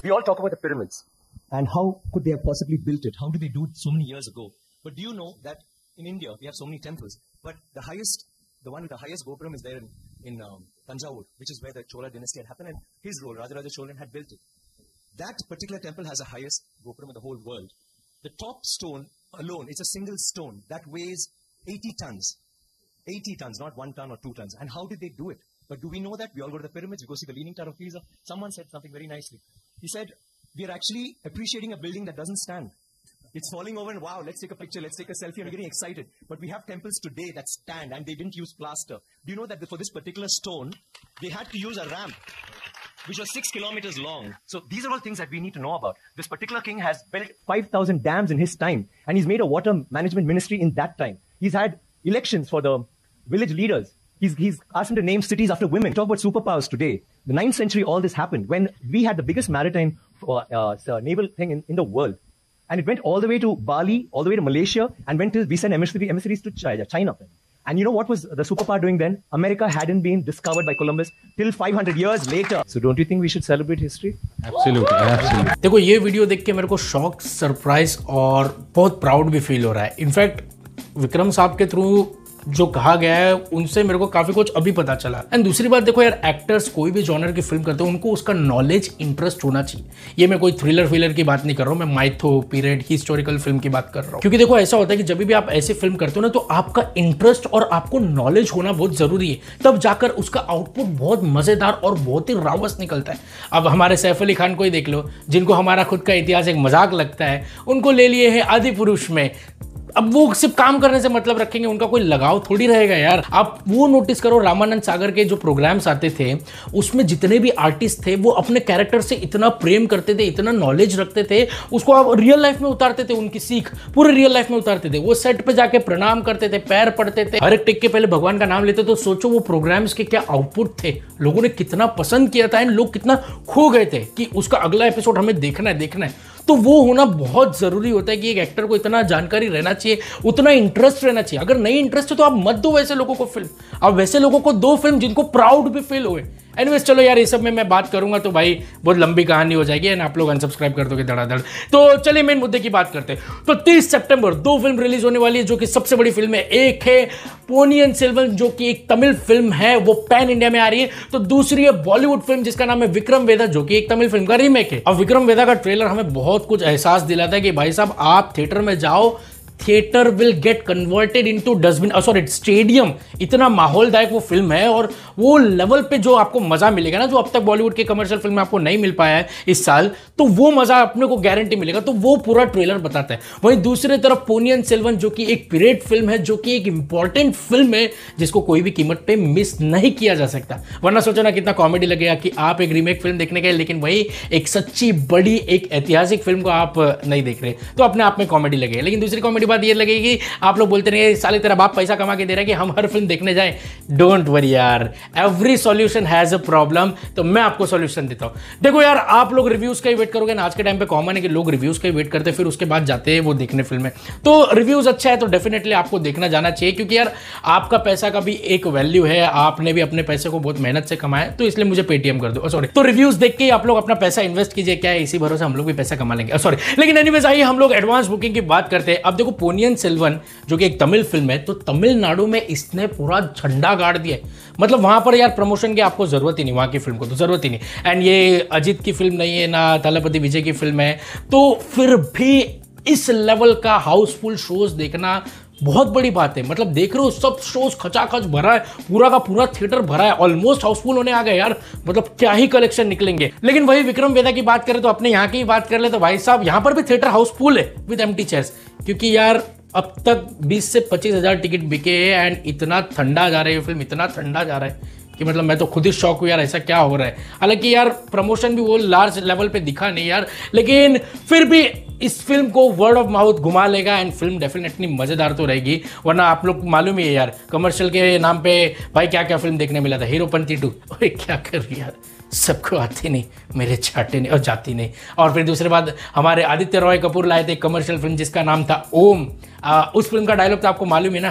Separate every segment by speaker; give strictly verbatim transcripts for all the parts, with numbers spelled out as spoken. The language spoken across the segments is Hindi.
Speaker 1: We all talk about the pyramids and how could they have possibly built it? How did they do it so many years ago? But do you know that in India we have so many temples, but the highest, the one with the highest Gopuram is there in, in um, Tanjavur, which is where the Chola dynasty had happened, and his role, Rajaraja Cholan, had built it. That particular temple has the highest Gopuram in the whole world. The top stone alone, it's a single stone that weighs eighty tons. eighty tons, not one ton or two tons. And how did they do it? But do we know that? We all go to the pyramids, we go see the Leaning Tower of Pisa. Someone said something very nicely. He said, we are actually appreciating a building that doesn't stand. It's falling over and wow, let's take a picture, let's take a selfie, and we're getting excited. But we have temples today that stand and they didn't use plaster. Do you know that for this particular stone, they had to use a ramp, which was six kilometers long. So these are all things that we need to know about. This particular king has built five thousand dams in his time, and he's made a water management ministry in that time. He's had elections for the village leaders. He's, he's asked them to name cities after women. Talk about superpowers today. The ninth century, all this happened when we had the biggest maritime uh, uh, naval thing in, in the world. And it went all the way to Bali, all the way to Malaysia, and went to, we sent emissaries, emissaries to China. And you know what was the superpower doing then? America hadn't been discovered by Columbus till five hundred years later. So don't you think we should celebrate history?
Speaker 2: Absolutely, absolutely. देखो ये वीडियो देख के मेरे को शॉक, सरप्राइज और बहुत प्राउड भी फील हो रहा है. इनफैक्ट विक्रम साहब के थ्रू जो कहा गया है उनसे मेरे को काफी कुछ अभी पता चला. एंड दूसरी बात देखो यार, एक्टर्स कोई भी जॉनर की फिल्म करते हैं उनको उसका नॉलेज, इंटरेस्ट होना चाहिए. ये मैं कोई थ्रिलर फिलर की बात नहीं कर रहा हूँ, मैं माइथो पीरियड हिस्टोरिकल फिल्म की बात कर रहा हूँ. क्योंकि देखो ऐसा होता है कि जब भी आप ऐसी फिल्म करते हो ना, तो आपका इंटरेस्ट और आपको नॉलेज होना बहुत जरूरी है. तब जाकर उसका आउटपुट बहुत मजेदार और बहुत ही रावस निकलता है. अब हमारे सैफ अली खान को ही देख लो, जिनको हमारा खुद का इतिहास एक मजाक लगता है, उनको ले लिए हैं आदि पुरुष में. अब वो सिर्फ काम करने से मतलब रखेंगे, उनका कोई लगाव थोड़ी रहेगा यार. आप वो नोटिस करो, रामानंद सागर के जो प्रोग्राम्स आते थे उसमें जितने भी आर्टिस्ट थे वो अपने कैरेक्टर से इतना प्रेम करते थे, इतना नॉलेज रखते थे, उसको आप रियल लाइफ में उतारते थे, उनकी सीख पूरे रियल लाइफ में उतारते थे. वो सेट पे जाके प्रणाम करते थे, पैर पड़ते थे, हर एक टिक के पहले भगवान का नाम लेते. तो सोचो वो प्रोग्राम्स के क्या आउटपुट थे, लोगों ने कितना पसंद किया था, लोग कितना खो गए थे कि उसका अगला एपिसोड हमें देखना है देखना है. तो वो होना बहुत जरूरी होता है कि एक एक्टर को इतना जानकारी रहना चाहिए, उतना इंटरेस्ट रहना चाहिए. अगर नहीं इंटरेस्ट है तो आप मत दो वैसे लोगों को फिल्म, आप वैसे लोगों को दो फिल्म जिनको प्राउड भी फील हुए. एनीवेज चलो यार, ये सब में मैं बात करूंगा तो भाई बहुत लंबी कहानी हो जाएगी एंड आप लोग अनसब्सक्राइब कर दोगे धड़ाधड़. तो चलिए मेन मुद्दे की बात करते हैं. तो तीस सितंबर दो फिल्म रिलीज होने वाली है जो कि सबसे बड़ी फिल्म है. एक है पोनियन सेल्वन जो कि एक तमिल फिल्म है, वो पैन इंडिया में आ रही है. तो दूसरी है बॉलीवुड फिल्म जिसका नाम है विक्रम वेदा, जो कि एक तमिल फिल्म का रीमेक है. अब विक्रम वेदा का ट्रेलर हमें बहुत कुछ एहसास दिलाता है कि भाई साहब आप थिएटर में जाओ, theatre will get converted into dustbin, sorry stadium. इतना माहौलदायक वो फिल्म है और वो लेवल पे जो आपको मजा मिलेगा ना, जो अब तक बॉलीवुड के कमर्शियल फिल्म में आपको नहीं मिल पाया है इस साल, तो वो मजा अपने को गारंटी मिलेगा. तो वो पूरा ट्रेलर बताता है. वहीं दूसरी तरफ पोनियन सेल्वन जो कि एक पीरियड फिल्म है, जो कि एक इंपॉर्टेंट फिल्म है जिसको कोई भी कीमत पे मिस नहीं किया जा सकता. वरना सोचो ना कितना कॉमेडी लगेगा कि आप एक रीमेक फिल्म देखने गए लेकिन वही एक सच्ची बड़ी एक ऐतिहासिक फिल्म को आप नहीं देख रहे, तो अपने आप में कॉमेडी लगेगा. लेकिन दूसरी कॉमेडी बात ये लगेगी, आप लोग बोलते रहे साले तेरा बाप पैसा कमा के दे रहा है कि हम हर फिल्म देखने जाएं. डोंट वरी यार, every solution has a problem. तो मैं आपको सॉल्यूशन देता हूं. देखो यार, आप लोग रिव्यूज का ही वेट करोगे ना. आज के टाइम पे कॉमन है कि लोग रिव्यूज का ही वेट करते हैं, फिर उसके बाद जाते हैं वो देखने फिल्में. तो रिव्यूज अच्छा है तो डेफिनेटली आपको देखना जाना चाहिए, क्योंकि यार आपका पैसा का भी एक वैल्यू है. आपने भी अपने पैसे को बहुत मेहनत से कमाया, तो इसलिए मुझे पेटीएम कर दो. सॉरी, तो रिव्यूज देख के आप लोग अपना पैसा इन्वेस्ट कीजिए. क्या है, इसी भरोसे हम लोग भी पैसा कमा लेंगे. सॉरी, लेकिन एनीवेज आइए हम लोग एडवांस बुकिंग की बात करते हैं. अब देखो पोनियन सेल्वन जो कि एक तमिल फिल्म है, तो तमिलनाडु में इसने पूरा झंडा गाड़ दिया है. मतलब वहां पर यार प्रमोशन की आपको जरूरत ही नहीं, वहां की फिल्म को तो जरूरत ही नहीं. एंड ये अजीत की फिल्म नहीं है ना थलपति विजय की फिल्म है, तो फिर भी इस लेवल का हाउसफुल शोज देखना बहुत बड़ी बात है. मतलब देख रहे हो सब शोज खचाखच भरा है, पूरा का पूरा थिएटर भरा है, ऑलमोस्ट हाउसफुल होने आ गए यार. मतलब क्या ही कलेक्शन निकलेंगे. लेकिन वही विक्रम वेदा की बात करें तो अपने यहाँ की बात कर ले तो भाई साहब यहाँ पर भी थिएटर हाउसफुल है विद एम्प्टी चेयर्स. क्योंकि यार अब तक बीस से पच्चीस हजार टिकट बिके हैं एंड इतना ठंडा जा रहा है ये फिल्म, इतना ठंडा जा रहा है कि मतलब मैं तो खुद ही शॉक हूँ यार, ऐसा क्या हो रहा है. हालांकि यार प्रमोशन भी वो लार्ज लेवल पे दिखा नहीं यार, लेकिन फिर भी इस फिल्म को वर्ड ऑफ माउथ घुमा लेगा एंड फिल्म डेफिनेटली मजेदार तो रहेगी. वरना आप लोग मालूम ही है यार, कमर्शियल के नाम पे भाई क्या क्या फिल्म देखने मिला था. हीरोपंती टू, अरे क्या कर रही यार, सबको आती नहीं, मेरे छाटे नहीं और जाती नहीं. और फिर दूसरी बात, हमारे आदित्य रॉय कपूर लाए थे कमर्शियल फिल्म जिसका नाम था ओम. आ, उस फिल्म का डायलॉग तो आपको मालूम है ना,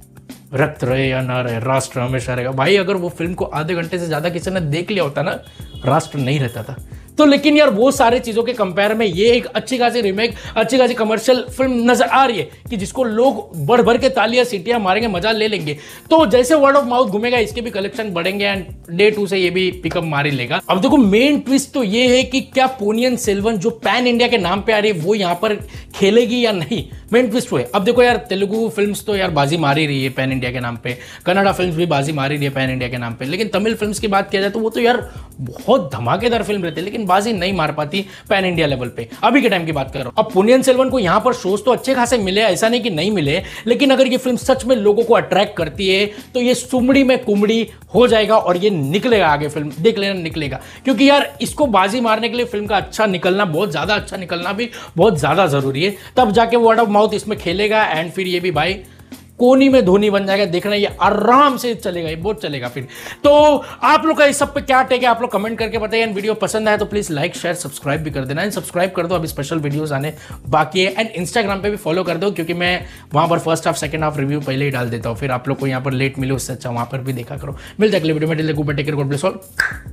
Speaker 2: रक्त रहे या ना रहे राष्ट्र हमेशा रहेगा. भाई अगर वो फिल्म को आधे घंटे से ज़्यादा किसी ने देख लिया होता ना, राष्ट्र नहीं रहता था. तो लेकिन यार वो सारे चीजों के कंपेयर में ये एक अच्छी खासी रीमेक, अच्छी खासी कमर्शियल फिल्म नजर आ रही है कि जिसको लोग बढ़ बढ़ के तालियां सीटियां मारेंगे, मजा ले लेंगे। तो जैसे वर्ड ऑफ माउथ घूमेगा इसके भी कलेक्शन बढ़ेंगे एंड डे टू से ये भी पिकअप मार ही लेगा। अब देखो मेन ट्विस्ट तो ये है कि क्या पोनियन सेल्वन जो पैन इंडिया के नाम पे आ रही है वो यहां पर खेलेगी या नहीं, मेन ट्विस्ट हुए। अब देखो यार तेलुगु फिल्म्स तो यार बाजी मार ही रही है पैन इंडिया के नाम पे, कन्नड़ा फिल्म्स भी बाजी मार ही रही है पैन इंडिया के नाम पे, लेकिन तमिल फिल्म्स की बात किया जाए तो वो तो यार बहुत धमाकेदार फिल्म रहती है लेकिन बाजी नहीं मार पाती पैन इंडिया लेवल पे, अभी के टाइम की बात कर रहा हूं। अब पोनियन सेल्वन को यहां पर शोज तो अच्छे खासे मिले, ऐसा नहीं कि नहीं मिले, लेकिन अगर ये फिल्म सच में लोगों को अट्रैक्ट करती है तो ये सुमड़ी में कुमड़ी हो जाएगा और ये निकलेगा आगे, फिल्म देख लेना निकलेगा। क्योंकि यार इसको बाजी मारने के लिए फिल्म का अच्छा निकलना, बहुत ज्यादा अच्छा निकलना भी बहुत ज्यादा जरूरी है, तब जाके वर्ड ऑफ माउथ इसमें खेलेगा एंड फिर ये भी भाई कोनी में धोनी बन जाएगा। देखना ये आराम से चलेगा, ये बहुत चलेगा फिर। तो आप लोग का इस सब पे क्या टेक है आप लोग कमेंट करके बताइए। एंड वीडियो पसंद आया तो प्लीज लाइक शेयर सब्सक्राइब भी कर देना, एंड सब्सक्राइब कर दो, अभी स्पेशल वीडियोस आने बाकी है। एंड इंस्टाग्राम पे भी फॉलो कर दो क्योंकि मैं वहां पर first half second half review पहले ही डाल देता हूँ, फिर आप लोग को यहाँ पर लेट मिले उससे अच्छा वहां पर भी देखा करो। मिलते हैं अगले वीडियो में, take care, God bless all.